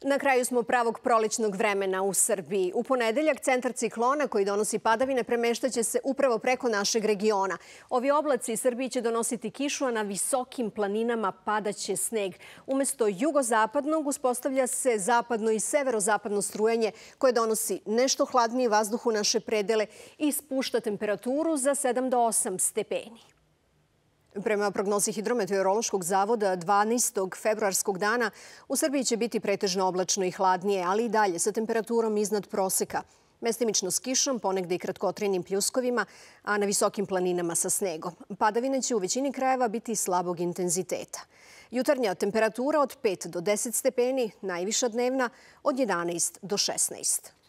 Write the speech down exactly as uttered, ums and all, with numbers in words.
Na kraju smo pravog prolećnog vremena u Srbiji. U ponedeljak centar ciklona koji donosi padavine premeštaće se upravo preko našeg regiona. Ovi oblaci Srbiji će donositi kišu, a na visokim planinama padaće sneg. Umesto jugozapadnog uspostavlja se zapadno i severozapadno strujanje koje donosi nešto hladniji vazduh u naše predele i spušta temperaturu za sedam do osam stepeni. Prema prognozi Hidrometeorološkog zavoda dvanaestog februarskog dana u Srbiji će biti pretežno oblačno i hladnije, ali i dalje sa temperaturom iznad proseka. Mestimično s kišom, ponegde i kratkotrenim pljuskovima, a na visokim planinama sa snegom. Padavine će u većini krajeva biti slabog intenziteta. Jutarnja temperatura od pet do deset stepeni, najviša dnevna od jedanaest do šesnaest.